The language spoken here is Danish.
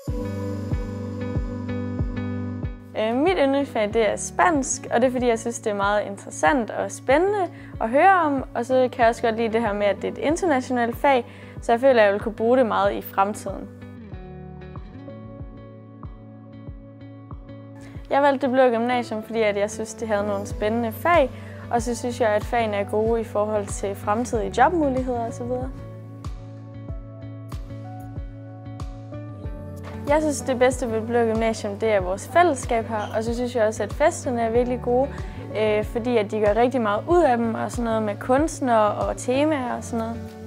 Mit yndlingsfag det er spansk, og det er fordi, jeg synes, det er meget interessant og spændende at høre om. Og så kan jeg også godt lide det her med, at det er et internationalt fag, så jeg føler, at jeg vil kunne bruge det meget i fremtiden. Jeg valgte Det Blå Gymnasium, fordi jeg synes, det havde nogle spændende fag, og så synes jeg, at fagene er gode i forhold til fremtidige jobmuligheder osv. Jeg synes, det bedste ved Det Blå Gymnasium, det er vores fællesskab her, og så synes jeg også, at festerne er virkelig gode, fordi at de gør rigtig meget ud af dem, og sådan noget med kunstnere og temaer og sådan noget.